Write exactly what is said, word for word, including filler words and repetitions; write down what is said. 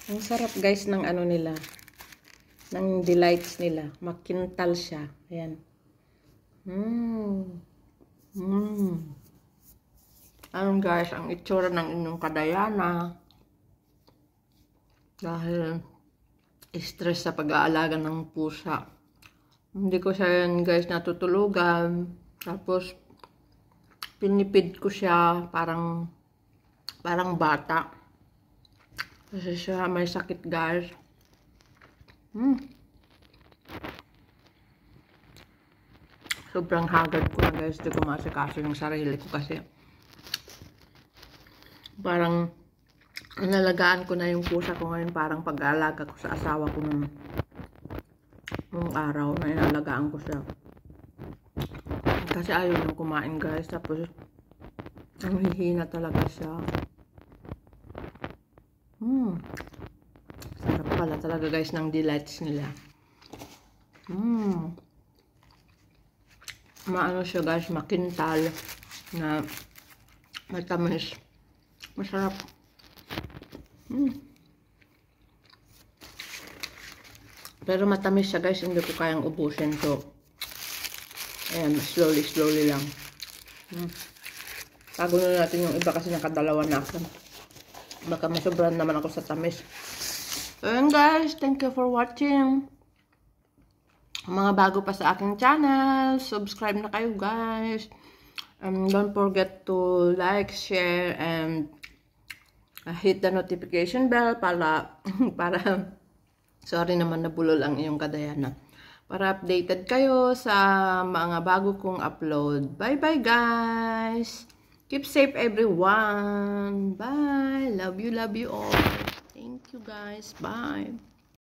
Ang sarap guys ng ano nila. Ng delights nila. Makintal siya. Ayan. Mmm. Mmm. Ayan guys, ang itsura ng inyong kadayana. Dahil stress sa pag-aalaga ng pusa. Hindi ko siya yan guys natutulugan. Tapos, pinipid ko siya parang parang bata. Kasi siya may sakit guys. Hmm. Sobrang hagad ko na guys. Di ko masikaso yung sarili ko kasi parang nalagaan ko na yung pusa ko ngayon. Parang pag-aalaga ko sa asawa ko nung, nung araw na inalagaan ko siya. Kasi ayaw nang kumain guys. Tapos ang hihina talaga siya. Hmm. Sarap pala talaga guys ng delights nila. Hmm. Maano siya guys, makintal na matamis. Masarap. Hmm. Pero matamis siya guys, hindi ko kayang ubusin. So, ayan, slowly, slowly lang. Hmm. Tago na natin yung iba kasi nakadalawa na ako. Baka masobran naman ako sa tamis. Ayan guys, thank you for watching. Mga bago pa sa aking channel, subscribe na kayo guys. Um, don't forget to like, share, and uh, hit the notification bell para, para, sorry naman nabulol ang iyong kadayana. Para updated kayo sa mga bago kong upload. Bye bye guys! Keep safe everyone! Bye! Love you, love you all! Thank you guys! Bye!